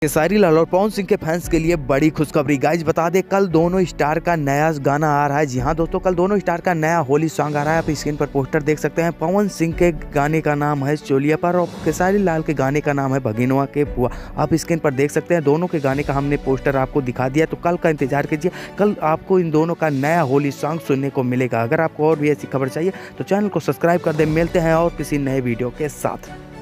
खेसारी लाल और पवन सिंह के फैंस के लिए बड़ी खुशखबरी। गाइज बता दें, कल दोनों स्टार का नया गाना आ रहा है। जी हाँ दोस्तों, कल दोनों स्टार का नया होली सॉन्ग आ रहा है। आप स्क्रीन पर पोस्टर देख सकते हैं। पवन सिंह के गाने का नाम है चोलिया पर और खेसारी लाल के गाने का नाम है भगिनवा के फुआ। आप स्क्रीन पर देख सकते हैं। दोनों के गाने का हमने पोस्टर आपको दिखा दिया, तो कल का इंतजार कीजिए। कल आपको इन दोनों का नया होली सॉन्ग सुनने को मिलेगा। अगर आपको और भी ऐसी खबर चाहिए तो चैनल को सब्सक्राइब कर दें। मिलते हैं और किसी नए वीडियो के साथ।